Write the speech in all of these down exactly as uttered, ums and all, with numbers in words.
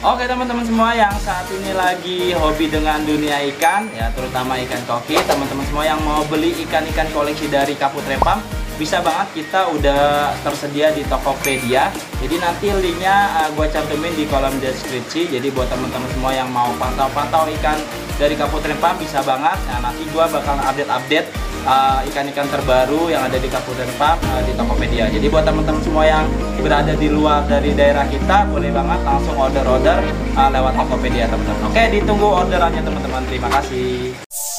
Oke teman-teman semua yang saat ini lagi hobi dengan dunia ikan, ya terutama ikan koki, teman-teman semua yang mau beli ikan-ikan koleksi dari Kaput Rempam, bisa banget, kita udah tersedia di Tokopedia. Jadi nanti linknya uh, gue cantumin di kolom deskripsi. Jadi buat teman-teman semua yang mau pantau-pantau ikan dari Kaput Rempam bisa banget. Nah nanti gue bakal update-update uh, ikan-ikan terbaru yang ada di Kaput Rempam uh, di Tokopedia. Jadi buat teman-teman semua yang berada di luar dari daerah kita, boleh banget langsung order-order uh, lewat Tokopedia teman-teman. Oke, ditunggu orderannya teman-teman. Terima kasih.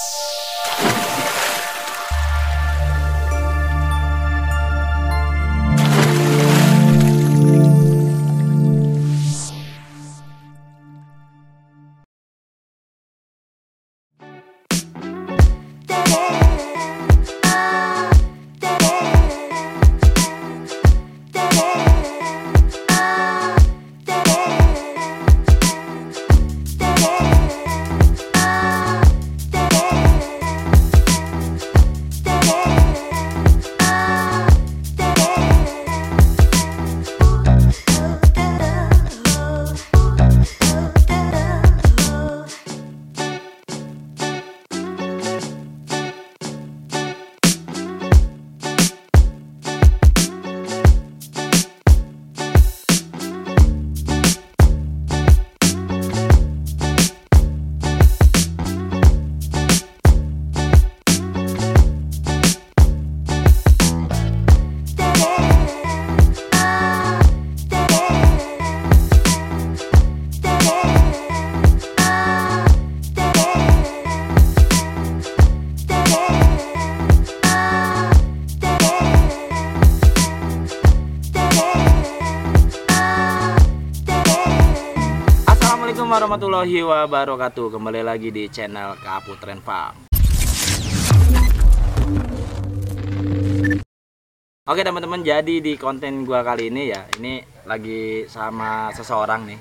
Assalamualaikum warahmatullahi wabarakatuh. Kembali lagi di channel Kaput Rempam. Oke teman-teman, jadi di konten gua kali ini ya, ini lagi sama seseorang nih.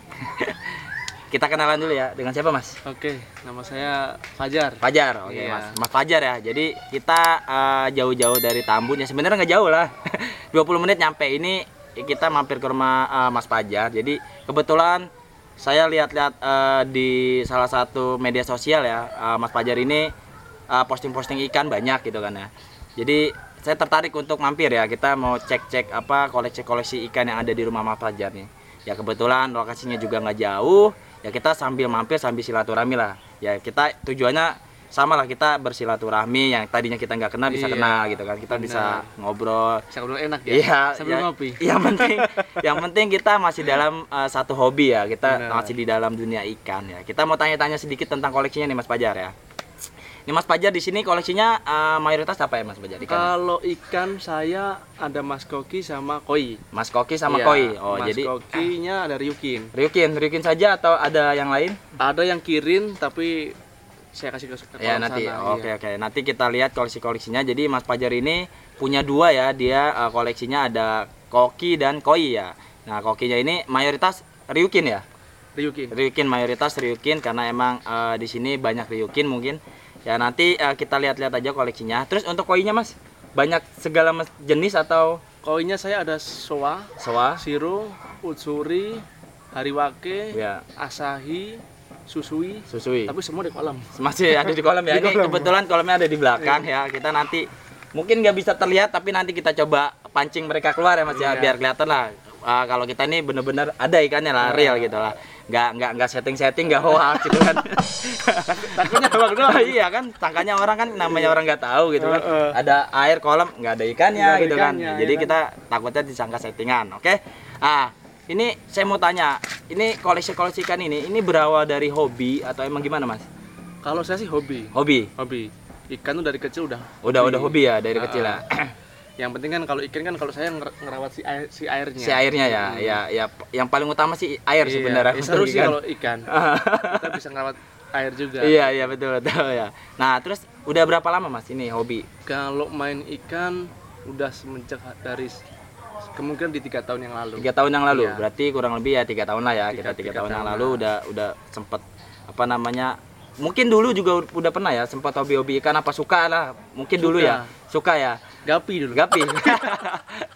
Kita kenalan dulu ya, dengan siapa Mas? Oke, nama saya Fajar. Fajar, oke Iya. Mas. Mas Fajar ya. Jadi kita uh, jauh-jauh dari Tambun ya, sebenarnya nggak jauh lah. dua puluh menit nyampe. Ini kita mampir ke rumah uh, Mas Fajar. Jadi kebetulan saya lihat-lihat uh, di salah satu media sosial ya, uh, Mas Fajar ini uh, posting-posting ikan banyak gitu kan ya. Jadi saya tertarik untuk mampir ya, kita mau cek-cek apa koleksi-koleksi ikan yang ada di rumah Mas Fajar nih. Ya kebetulan lokasinya juga nggak jauh, ya kita sambil mampir sambil silaturahmi lah. Ya kita tujuannya sama lah, kita bersilaturahmi, yang tadinya kita nggak kenal bisa Iya, kenal gitu kan. Kita benar. bisa ngobrol. Bisa ngobrol enak ya. Iya, sambil ya, ngopi. Yang penting, yang penting kita masih dalam uh, satu hobi ya. Kita Benar. masih di dalam dunia ikan ya. Kita mau tanya-tanya sedikit tentang koleksinya nih Mas Fajar ya. Ini Mas Fajar di sini koleksinya uh, mayoritas apa ya Mas Fajar? Ikan? Kalau ikan saya ada Mas Koki sama Koi. Mas Koki sama Iya, Koi. Oh, Mas jadi Kokinya ada Ryukin. Ryukin, Ryukin saja atau ada yang lain? Ada yang kirin tapi saya kasih ke, ke Ya kolam nanti, sana. oke Iya. oke. Nanti kita lihat koleksi-koleksinya. Jadi Mas Fajar ini punya dua ya. Dia uh, koleksinya ada Koki dan Koi ya. Nah Kokinya ini mayoritas Ryukin ya. Ryukin. Ryukin mayoritas Ryukin karena emang uh, di sini banyak Ryukin mungkin. Ya nanti uh, kita lihat-lihat aja koleksinya. Terus untuk Koinya Mas, banyak segala mas- jenis atau Koinya saya ada Soa, Soa? Shiro, Utsuri, Hariwake, Ya. Asahi, Susui. Susui. Tapi semua di kolam. Masih ada di kolam ya. Di Ini kolam. kebetulan kolamnya ada di belakang ya. Kita nanti mungkin nggak bisa terlihat tapi nanti kita coba pancing mereka keluar ya Mas ya, Iya. biar kelihatan lah. Uh, kalau kita ini bener-bener ada ikannya lah, real gitu lah. Nggak nggak nggak setting-setting, nggak hoax gitu kan. Takutnya abang doang. Iya kan, sangkanya orang kan namanya orang nggak tahu gitu kan. Heeh. Ada air kolam nggak ada ikannya Nggak ada gitu kan. ikannya, Jadi ya kan? kita takutnya disangka settingan. Oke. Ah, ini saya mau tanya, ini koleksi-koleksi ikan ini ini berawal dari hobi atau emang gimana Mas? Kalau saya sih hobi. Hobi. Hobi. Ikan tuh dari kecil udah. Udah udah hobi ya dari Ah, kecil ya. Yang penting kan kalau ikan kan kalau saya nger- ngerawat si air si airnya. Si airnya ya, Hmm. ya, ya. Yang paling utama sih air Iya, sebenarnya. ya seru untuk sih ikan. kalau ikan. Kita bisa ngerawat air juga. Iya iya betul betul ya. Nah terus udah berapa lama Mas ini hobi? Kalau main ikan udah semenjak dari kemungkinan di tiga tahun yang lalu. Tiga tahun yang lalu, Iya. berarti kurang lebih ya tiga tahun lah ya. Tiga- Kita tiga tiga tahun yang tahun lalu lah. udah udah sempet apa namanya? Mungkin dulu juga udah pernah ya sempat hobi-hobi ikan, apa suka lah. Mungkin dulu Suka. ya suka ya. Gapi dulu. Gapi.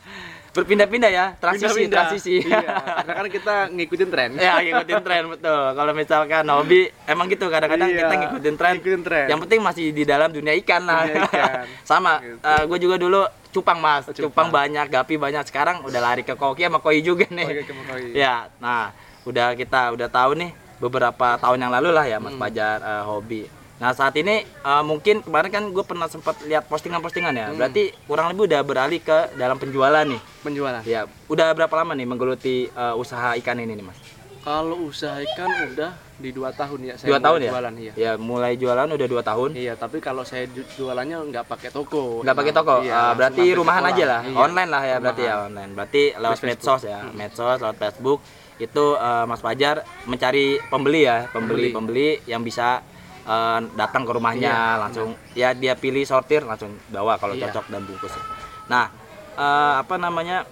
berpindah-pindah ya, transisi, Pindah-pindah. transisi. Iya, karena kan kita ngikutin tren. Ya, ngikutin tren betul. Kalau misalkan hobi emang gitu kadang-kadang Iya, kita ngikutin tren. ngikutin tren. Yang penting masih di dalam dunia ikan lah. Dunia ikan. Sama, Gitu. gue juga dulu cupang Mas. Oh, Cupang. cupang. banyak, gapi banyak. Sekarang udah lari ke koki sama koi juga nih. Oke, ke koi. Ya, nah udah kita udah tahu nih beberapa tahun yang lalu lah ya Mas Hmm. Fajar eh, hobi. Nah saat ini eh, mungkin kemarin kan gue pernah sempat lihat postingan-postingan ya. Hmm. Berarti kurang lebih udah beralih ke dalam penjualan nih. Penjualan. Ya, udah berapa lama nih menggeluti eh, usaha ikan ini nih Mas? Kalau usaha ikan udah di dua tahun ya. Saya Dua mulai tahun ya? Jualan, iya. Ya mulai jualan udah dua tahun. Iya, tapi kalau saya ju- jualannya nggak pakai toko. Nggak pakai toko, Iya, eh, langsung berarti sampai ke rumahan kolam. aja lah, Iya. online lah ya berarti ya Rumahan. online. Berarti lewat Facebook. medsos ya, medsos lewat Facebook itu eh, Mas Fajar mencari pembeli ya, pembeli pembeli yang bisa eh, datang ke rumahnya Iya, langsung ya dia pilih sortir langsung bawa kalau Iya. cocok dan bungkus. Nah eh, apa namanya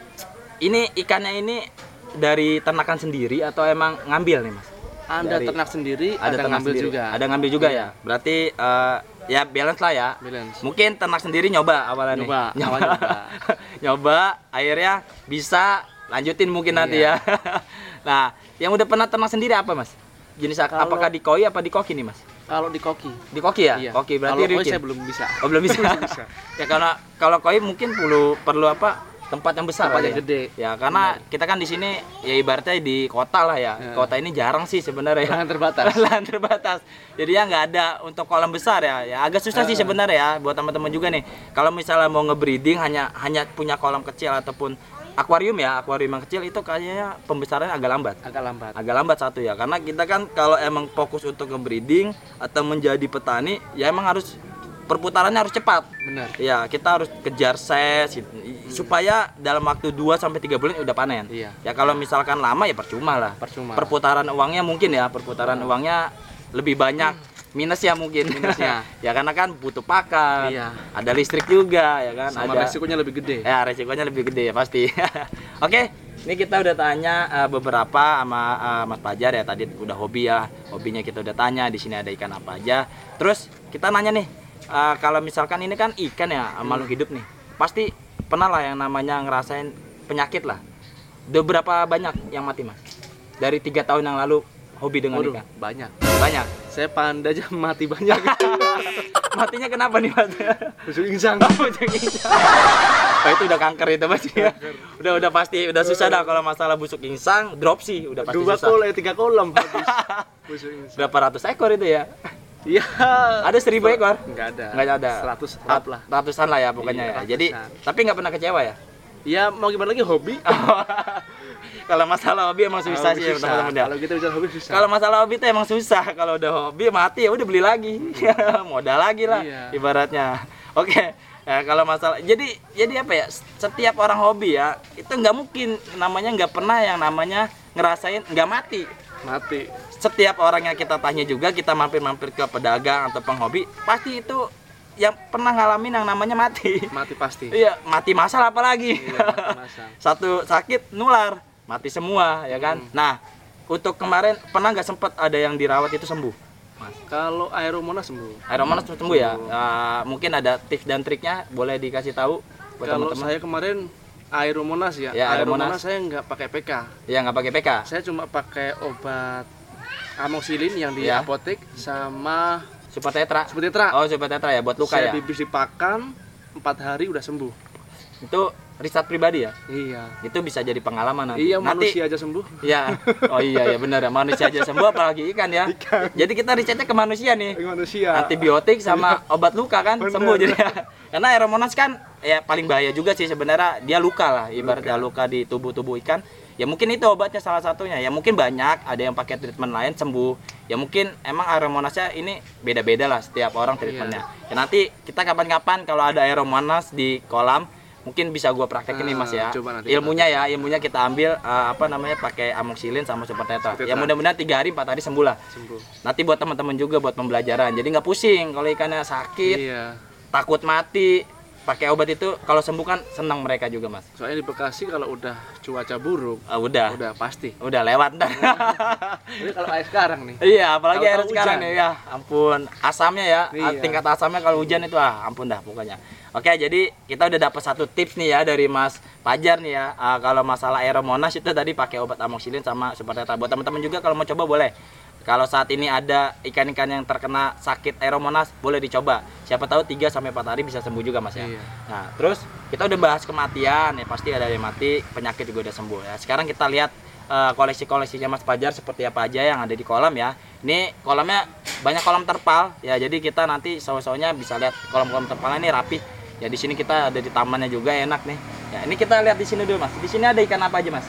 ini ikannya ini dari ternakan sendiri atau emang ngambil nih Mas? Ada Dari- ternak sendiri, Ada ada, ternak ngambil sendiri. juga. Ada ngambil juga Iya. ya. Berarti eh, ya balance lah ya. Balance. Mungkin ternak sendiri nyoba awalnya nih. Nyoba, awal nyoba. Nyoba, akhirnya bisa lanjutin mungkin nanti Iya. ya. Nah, yang udah pernah ternak sendiri apa Mas? Jenis ak- Kalau- apakah di koi apa di koki nih Mas? Kalau di koki. Di koki ya? Iya. Koki berarti Kalau koi rutin. saya belum bisa. Oh, belum bisa. Belum bisa. Ya karena kalau koi mungkin perlu perlu apa? Tempat yang besar Tempat lah yang ya. gede. Ya karena kita kan di sini ya ibaratnya di kota lah ya. Ya. Kota ini jarang sih sebenarnya. Lahan terbatas. Lahan terbatas. Jadi ya nggak ada untuk kolam besar ya. Ya agak susah sih Heeh. sebenarnya ya buat teman-teman juga nih. Kalau misalnya mau ngebreeding hanya hanya punya kolam kecil ataupun akuarium ya, akuarium yang kecil itu kayaknya pembesarannya agak lambat. Agak lambat. Agak lambat satu ya. Karena kita kan kalau emang fokus untuk ngebreeding atau menjadi petani ya emang harus perputarannya harus cepat. Benar. Ya, kita harus kejar ses gitu. Supaya dalam waktu dua sampai tiga bulan udah panen. Iya. Ya kalau misalkan lama ya percuma lah. Percuma. Perputaran uangnya mungkin ya, perputaran uangnya lebih banyak minus ya mungkin. Minusnya. Ya karena kan butuh pakan. Iya. Ada listrik juga ya kan, Sama ada resikonya lebih gede. ya resikonya lebih gede ya pasti. Oke, ini kita udah tanya eh, beberapa sama eh, Mas Fajar ya, tadi udah hobi ya, hobinya kita udah tanya di sini ada ikan apa aja. Terus kita nanya nih, eh, kalau misalkan ini kan ikan ya makhluk hidup nih, pasti pernah lah yang namanya ngerasain penyakit lah. Udah berapa banyak yang mati Mas? Dari tiga tahun yang lalu hobi dengan Waduh, ikan? banyak. Banyak. Saya panda aja mati banyak. Matinya kenapa nih Mas? Busuk insang. Busuk insang. Oh itu udah kanker itu Mas ya. Udah udah pasti udah susah dah kalau masalah busuk insang, drop sih udah pasti Dua susah. kolam, eh, tiga kolam habis. Busuk insang. Berapa ratus ekor itu ya? Iya. Ada seribu ekor? Enggak ada. Enggak ada. Seratus tetap lah. Ratusan lah ya pokoknya Iya, ya. Jadi ratusan. tapi nggak pernah kecewa ya. Ya mau gimana lagi hobi? Kalau masalah hobi emang susah Hobi sih ya, susah. teman-teman ya. Kalau kita bisa hobi susah. Kalau masalah hobi itu emang susah. Kalau udah hobi mati ya udah beli lagi. Modal lagi lah Iya. ibaratnya. Oke. Ya, kalau masalah jadi jadi apa ya? Setiap orang hobi ya itu nggak mungkin namanya nggak pernah yang namanya ngerasain nggak mati. Mati. Setiap orang yang kita tanya juga, kita mampir-mampir ke pedagang atau penghobi, pasti itu yang pernah ngalamin yang namanya mati. Mati pasti. Iya, mati masal apalagi. Iya, mati masal. Satu sakit nular, mati semua ya kan. Hmm. Nah, untuk kemarin pernah nggak sempat ada yang dirawat itu sembuh? Mas. Kalau Aeromonas sembuh. Aeromonas sembuh ya. Nah, mungkin ada tips dan triknya boleh dikasih tahu buat Kalau teman-teman. saya kemarin Aeromonas ya. Ya, Aeromonas. Aeromonas saya nggak pakai P K. Ya nggak pakai P K. Saya cuma pakai obat amoxicillin yang di Ya. apotek sama Super tetra. Super Tetra. Oh, super tetra ya buat luka saya ya. bibis dipakan empat hari udah sembuh. Itu riset pribadi ya. Iya. Itu bisa jadi pengalaman nanti. Iya, Nanti- manusia aja sembuh. Ya, oh iya ya benar ya manusia aja sembuh apalagi ikan ya. Jadi kita risetnya ke manusia nih. Manusia. Antibiotik sama obat luka kan Bener. sembuh jadi. Karena Aeromonas kan ya paling bahaya juga sih sebenarnya dia luka lah ibaratnya luka di tubuh-tubuh ikan. Ya mungkin itu obatnya salah satunya. Ya mungkin banyak ada yang pakai treatment lain sembuh. Ya mungkin emang Aeromonasnya ini beda-beda lah setiap orang treatmentnya. Ya nanti kita kapan-kapan kalau ada Aeromonas di kolam mungkin bisa gua praktekin nih Mas ya. Ah, coba nanti Ilmunya ya, ilmunya kita ambil eh, apa namanya pakai amoxicillin sama super tetra. Super Ya tetra. mudah-mudahan tiga hari empat hari sembuh lah. Sembuh. Nanti buat teman-teman juga buat pembelajaran. Jadi nggak pusing kalau ikannya sakit, Iya. takut mati, pakai obat itu kalau sembuh kan senang mereka juga Mas. Soalnya di Bekasi kalau udah cuaca buruk, Ah, udah, udah, udah pasti. lewat ntar. Ini kalau air sekarang nih. Iya, apalagi air Tahu-tahu sekarang hujan. nih ya. Ampun, asamnya ya, Iya. tingkat asamnya kalau hujan itu ah ampun dah pokoknya. Oke, jadi kita udah dapat satu tips nih ya dari Mas Fajar nih ya. Uh, kalau masalah Aeromonas itu tadi pakai obat amoxicillin sama super tetra. Buat teman-teman juga kalau mau coba boleh. Kalau saat ini ada ikan-ikan yang terkena sakit Aeromonas, boleh dicoba. Siapa tahu tiga sampai empat hari bisa sembuh juga Mas ya. Iya. Nah, terus kita udah bahas kematian ya, pasti ada yang mati, penyakit juga udah sembuh ya. Sekarang kita lihat uh, koleksi-koleksinya Mas Fajar seperti apa aja yang ada di kolam ya. Ini kolamnya banyak kolam terpal ya. Jadi kita nanti sawo-sawonya bisa lihat kolam-kolam terpalnya ini rapi. Ya di sini kita ada di tamannya juga enak nih. Ya ini kita lihat di sini dulu Mas. Di sini ada ikan apa aja Mas?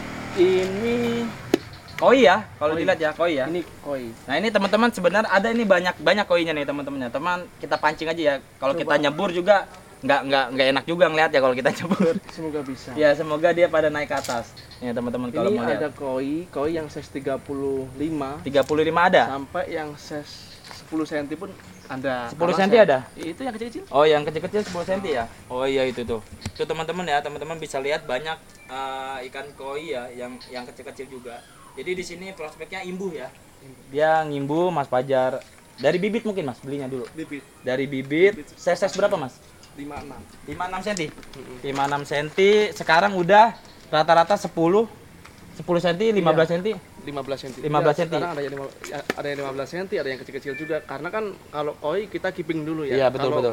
Ini koi ya, kalau dilihat ya koi ya. Ini koi. Nah ini teman-teman sebenarnya ada ini banyak banyak koinya nih teman-temannya. Teman kita pancing aja ya. Kalau kita nyebur juga nggak nggak nggak enak juga ngeliat ya kalau kita nyebur. Semoga bisa. Ya semoga dia pada naik ke atas. Ya teman-teman kalau mau Ini lihat. ada koi, koi yang size tiga puluh lima tiga puluh lima ada. sampai yang size sepuluh senti pun ada. sepuluh Karena senti saya- ada? Itu yang kecil-kecil. Oh yang kecil-kecil sepuluh senti ya? Oh iya itu tuh. Tuh teman-teman ya, teman-teman bisa lihat banyak uh, ikan koi ya yang yang kecil-kecil juga. Jadi di sini prospeknya imbuh ya. Dia ngimbuh Mas Fajar. Dari bibit mungkin Mas belinya dulu. Bibit Dari bibit. Size berapa Mas? lima puluh enam. lima puluh enam senti. lima puluh enam senti. Sekarang udah rata-rata sepuluh sepuluh senti, lima belas senti. lima belas senti. lima belas Ya, senti. Sekarang ada yang lima- ya, ada yang lima belas senti, ada yang kecil-kecil juga. Karena kan kalau koi kita keeping dulu ya. Iya betul Kalau betul.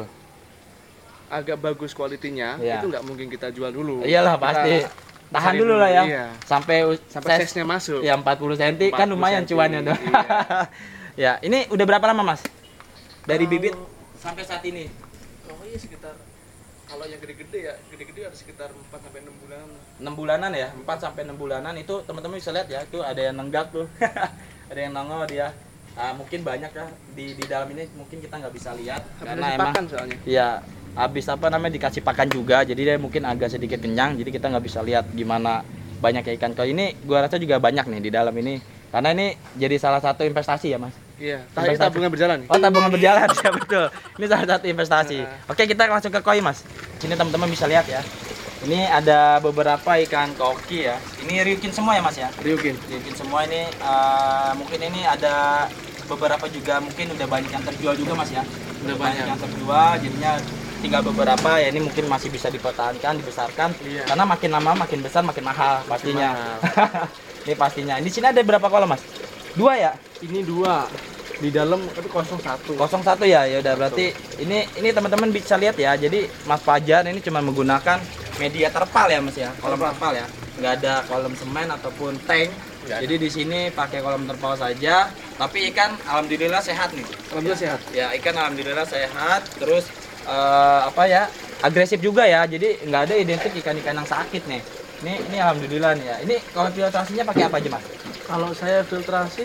agak bagus kualitinya, Iya. itu nggak mungkin kita jual dulu. Iyalah Kita pasti. Tahan cari dulu lah ya. Iya. Sampai Sampai size- size-nya masuk. ya empat puluh senti kan empat puluh lumayan senti, cuannya tuh. iya. Ya, ini udah berapa lama Mas? Dari Kalau- bibit sampai saat ini. Koi sekitar, kalau yang gede-gede ya, gede-gede ada sekitar empat sampai enam bulan. enam bulanan ya, empat sampai enam bulanan itu teman-teman bisa lihat ya, itu ada yang nenggak tuh. Ada yang nongol dia. Ah, mungkin banyak ya di di dalam ini mungkin kita nggak bisa lihat karena emang Pakan soalnya. ya habis apa namanya dikasih pakan juga, jadi dia mungkin agak sedikit kenyang, jadi kita nggak bisa lihat gimana banyaknya ikan koi ini. Gua rasa juga banyak nih di dalam ini, karena ini jadi salah satu investasi ya Mas. Iya, Investasi. tapi tabungan berjalan nih. Oh tabungan berjalan ya betul. Ini salah satu investasi. Nah. Oke kita langsung ke koi Mas. Sini teman-teman bisa lihat ya. Ini ada beberapa ikan koki ya. Ini ryukin semua ya Mas ya. Ryukin. Ryukin semua ini. eh, mungkin ini ada beberapa juga mungkin udah banyak yang terjual juga Mas ya. Udah banyak banyak. yang terjual. Jadinya tinggal beberapa ya ini mungkin masih bisa dipertahankan, dibesarkan. Iya. Karena makin lama makin besar makin mahal pastinya. mahal. Ini pastinya. Di sini ada berapa kolam Mas? Dua ya? Ini dua di dalam tapi kosong satu. Kosong satu ya, ya udah berarti ini ini teman-teman bisa lihat ya. Jadi Mas Fajar ini cuma menggunakan media terpal ya Mas ya, kolam terpal ya, nggak ada kolam semen ataupun tank. Nggak ada. Jadi di sini pakai kolam terpal saja. Tapi ikan alhamdulillah sehat nih. Alhamdulillah sehat. Ya ikan alhamdulillah sehat. Terus eh, apa ya agresif juga ya. Jadi nggak ada identik ikan-ikan yang sakit nih. Ini ini alhamdulillah nih ya. Ini kalau filtrasinya pakai apa aja Mas? Kalau saya filtrasi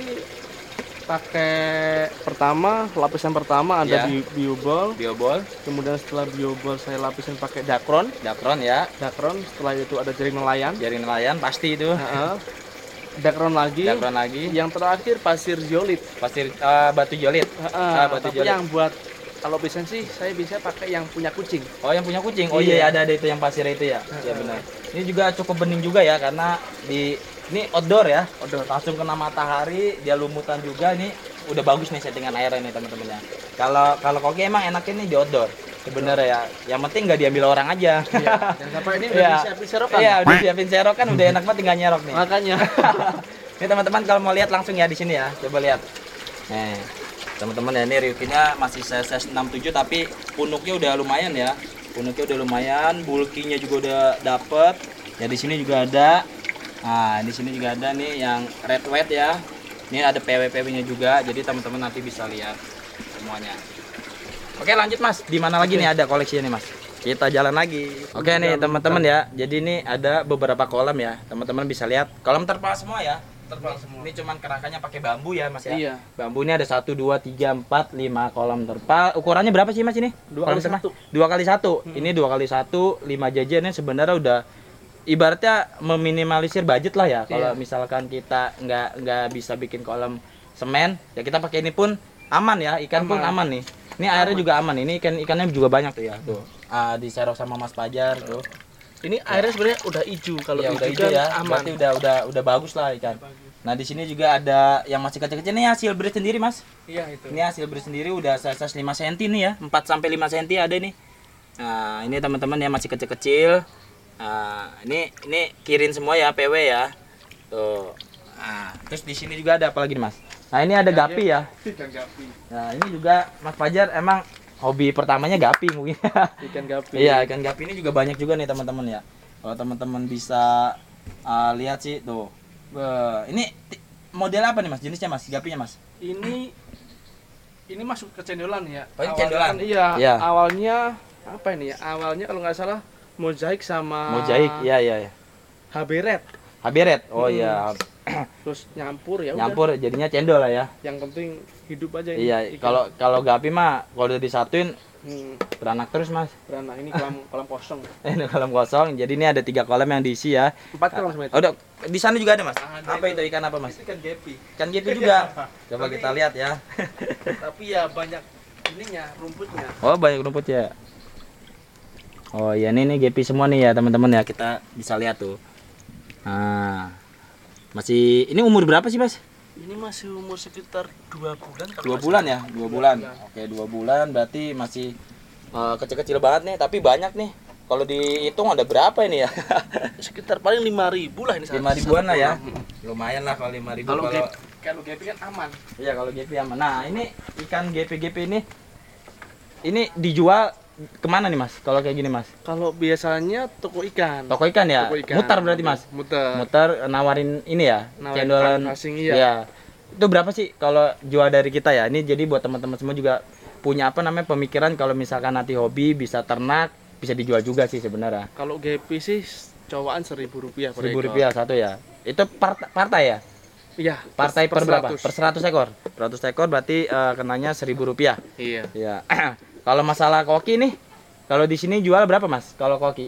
pakai pertama lapisan pertama Ya. ada bi- biobol, Biobol, kemudian setelah biobol saya lapisin pakai dakron, dakron ya, dakron setelah itu ada jaring nelayan, jaring nelayan pasti itu. Heeh. dakron lagi, Dakron lagi. yang terakhir pasir ziolit. Pasir eh, batu jolit. Heeh, Ah, batu tapi jolit. yang buat kalau bisa sih saya bisa pakai yang punya kucing. Oh yang punya kucing. Oh Iya. iya ada ada itu yang pasir itu ya. Iya benar. Ini juga cukup bening juga ya karena di ini outdoor ya. Outdoor langsung kena matahari, dia lumutan juga ini udah bagus nih settingan airnya nih teman-teman ya. Kalau kalau koki emang enaknya nih di outdoor. Sebenarnya ya. Yang penting nggak diambil orang aja. Iya. Dan sampai ini udah Iya. disiapin serokan. Iya, udah siapin serokan udah enak banget tinggal nyerok nih. Makanya. Ini teman-teman kalau mau lihat langsung ya di sini ya. Coba lihat. Nih. Teman-teman ya ini ryukinnya masih size enam puluh tujuh tapi punuknya udah lumayan ya. Punuknya udah lumayan, bulkinya juga udah dapet. Ya di sini juga ada. Nah, di sini juga ada nih yang red white ya. Ini ada P W P W-nya juga. Jadi teman-teman nanti bisa lihat semuanya. Oke, lanjut Mas. Di mana lagi nih ada koleksinya nih, Mas? Kita jalan lagi. Oke nih, teman-teman ya. Jadi ini ada beberapa kolam ya. Teman-teman bisa lihat. Kolam terpal semua ya. Terpal semua. Ini cuman kerakanya pakai bambu ya, Mas ya. Iya. Bambu ini ada satu, dua, tiga, empat, lima kolam terpal. Ukurannya berapa sih Mas ini? Dua Kolam kali terpal? satu. Dua kali satu. Ini dua kali satu, lima jajan ini sebenarnya udah ibaratnya meminimalisir budget lah ya. Kalau Iya. misalkan kita nggak nggak bisa bikin kolam semen, ya kita pakai ini pun aman ya. Ikan pun Aman. aman nih. Ini airnya juga aman. Ini ikan ikannya juga banyak tuh ya. Tuh. Ah, diserok sama Mas Fajar tuh. Ini airnya sebenarnya udah hijau. Kalau Ya, hijau udah hijau kan ya. aman. Berarti udah udah udah bagus lah ikan. Nah, di sini juga ada yang masih kecil-kecil nih hasil breed sendiri, Mas. Iya itu. Ini hasil breed sendiri udah size lima senti nih ya. empat sampai lima senti ada nih. Nah, ini teman-teman ya masih kecil-kecil. Nah, ini ini kirin semua ya, P W ya. Tuh. Nah, terus di sini juga ada apa lagi nih, Mas? Nah, ini ada gapi ya. Ikan gapi. Nah, ini juga Mas Fajar emang hobi pertamanya gapi mungkin. Ikan gapi. Iya, ikan gapi ini juga banyak juga nih teman-teman ya. Kalau teman-teman bisa uh, lihat sih tuh. Beuh, ini model apa nih Mas? Jenisnya Mas? Gapinya Mas? Ini ini masuk ke cendolan ya. Oh, ini Awalnya cendolan? kan, iya, Iya. awalnya apa ini ya? Awalnya kalau nggak salah mozaik sama Mozaik, iya iya iya. H B red. Haberet. Oh Hmm. iya. Terus nyampur ya udah. Nyampur jadinya cendol lah ya. Yang penting hidup aja ini. Iya, ikan. kalau kalau gapi mah kalau udah disatuin hmm, beranak terus Mas. beranak ini kolam kolam kosong. Ini kolam kosong. Jadi ini ada tiga kolam yang diisi ya. Empat kolam sebenarnya. Oh, udah di sana juga ada Mas. Ada Apa itu. itu ikan apa Mas? Ikan gapi. Ikan gapi juga. Coba kita lihat ya. Tapi ya banyak ininya, rumputnya. Oh, banyak rumput ya. Oh, ya ini nih gapi semua nih ya, teman-teman ya. Kita bisa lihat tuh. Nah. Masih ini umur berapa sih, Mas? Ini masih umur sekitar dua bulan. kalau Dua nggak bulan salah. ya? Dua bulan. Oke, dua bulan berarti masih eh, kecil-kecil banget nih, tapi banyak nih. Kalau dihitung ada berapa ini ya? Sekitar paling lima ribu lah ini. lima ribuan lah ya. Lumayan lah kalau lima ribu Kalau kalau gapi, kalau gapi kan aman. iya kalau gapi aman. Nah, ini ikan gapi-gapi ini ini dijual kemana nih Mas? Kalau kayak gini Mas? Kalau biasanya toko ikan. Toko ikan ya? Toko ikan. Mutar berarti Mas? Muter. Muter nawarin ini ya? Nawarin Cendolan. passing, iya. Iya. Itu berapa sih kalau jual dari kita ya? Ini jadi buat teman-teman semua juga punya apa namanya pemikiran kalau misalkan nanti hobi bisa ternak, bisa dijual juga sih sebenarnya. Kalau gapi sih cowokan seribu rupiah per Seribu ekor. rupiah satu ya. Itu part partai ya? Iya. Partai per, berapa? seratus. Per seratus ekor. Seratus ekor berarti eh, kenanya seribu rupiah. Iya. Ya. Kalau masalah koki nih, kalau di sini jual berapa Mas? Kalau koki?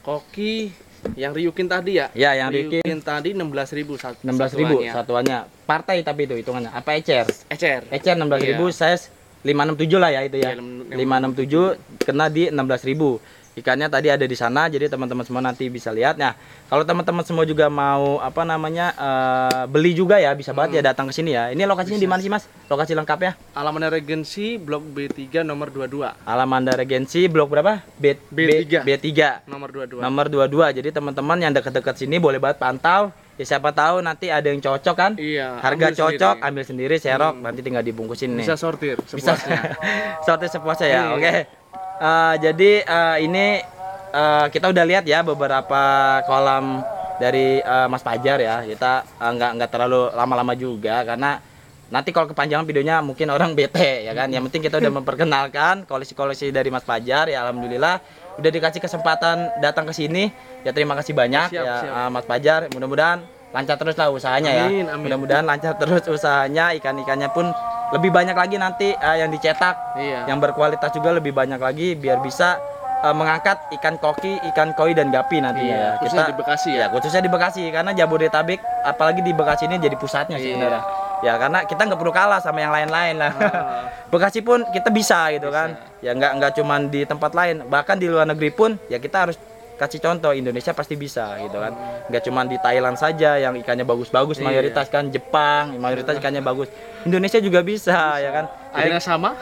Koki yang riukin tadi ya? Ya, yang riukin tadi enam belas ribu satu. enam belas ribu satuannya. satuannya. Partai tapi itu hitungannya. Apa ecer? Ecer. Ecer enam belas ribu, Iya. size lima enam tujuh lah ya itu ya. Iya, lima- lima enam tujuh kena di enam belas ribu. Ikannya tadi ada di sana, jadi teman-teman semua nanti bisa lihat. Nah, kalau teman-teman semua juga mau apa namanya eh, beli juga ya, bisa banget Hmm. ya datang ke sini ya. Ini lokasinya di mana sih Mas? Lokasi lengkapnya? Alamannya Regency Blok B tiga nomor dua puluh dua. Alamanda Regency blok berapa? B, B tiga. B tiga. Nomor dua puluh dua. Nomor dua puluh dua. Jadi teman-teman yang dekat-dekat sini boleh banget pantau. Ya siapa tahu nanti ada yang cocok kan? Iya. Harga ambil cocok, sendiri. ambil sendiri, serok, Hmm. nanti tinggal dibungkusin nih. Bisa sortir Bisa sepuasnya. sortir sepuasnya ya. Iya. Oke. Eh, jadi eh, ini eh, kita udah lihat ya beberapa kolam dari eh, Mas Fajar ya. Kita eh, nggak nggak terlalu lama-lama juga karena nanti kalau kepanjangan videonya mungkin orang bete ya kan. Yang penting kita udah memperkenalkan koleksi-koleksi dari Mas Fajar ya, alhamdulillah udah dikasih kesempatan datang ke sini. Ya terima kasih banyak Siap, ya siap. eh, Mas Fajar. Mudah-mudahan lancar terus lah usahanya ya. Amin, amin. Mudah-mudahan lancar terus usahanya, ikan-ikannya pun lebih banyak lagi nanti eh, yang dicetak, Iya. yang berkualitas juga lebih banyak lagi biar bisa eh, mengangkat ikan koki, ikan koi dan gapi nantinya Iya, ya. khususnya di Bekasi ya. Ya, khususnya di Bekasi karena Jabodetabek apalagi di Bekasi ini jadi pusatnya sih Iya. sebenarnya. Ya karena kita nggak perlu kalah sama yang lain-lain lah. Ah. Bekasi pun kita bisa gitu Bisa. kan. Ya nggak nggak cuman di tempat lain, bahkan di luar negeri pun ya kita harus kasih contoh Indonesia pasti bisa gitu kan. Nggak cuman di Thailand saja yang ikannya bagus-bagus Iya. mayoritas kan, Jepang mayoritas ikannya bagus. Indonesia juga bisa, ya kan. Jadi- Airnya sama?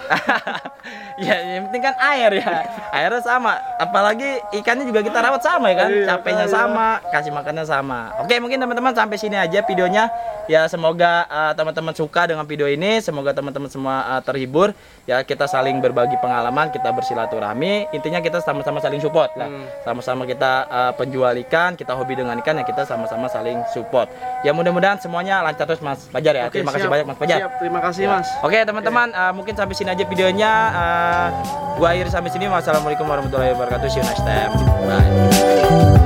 ya yang penting kan air ya, airnya sama, apalagi ikannya juga kita rawat sama ya kan, Iya, capeknya iya. sama, kasih makannya sama. Oke, mungkin teman-teman sampai sini aja videonya ya. Semoga uh, teman-teman suka dengan video ini, semoga teman-teman semua uh, terhibur ya. Kita saling berbagi pengalaman, kita bersilaturahmi, intinya kita sama-sama saling support lah. Hmm. Sama-sama kita uh, penjual ikan, kita hobi dengan ikan ya, kita sama-sama saling support ya. Mudah-mudahan semuanya lancar terus Mas Fajar ya. Oke, Terima kasih siap. banyak Mas Fajar. Siap, terima kasih Ya. Mas. Oke teman-teman, uh, mungkin sampai sini aja videonya. Uh, gua akhiri sampai sini. Wassalamualaikum warahmatullahi wabarakatuh. See you next time. Bye.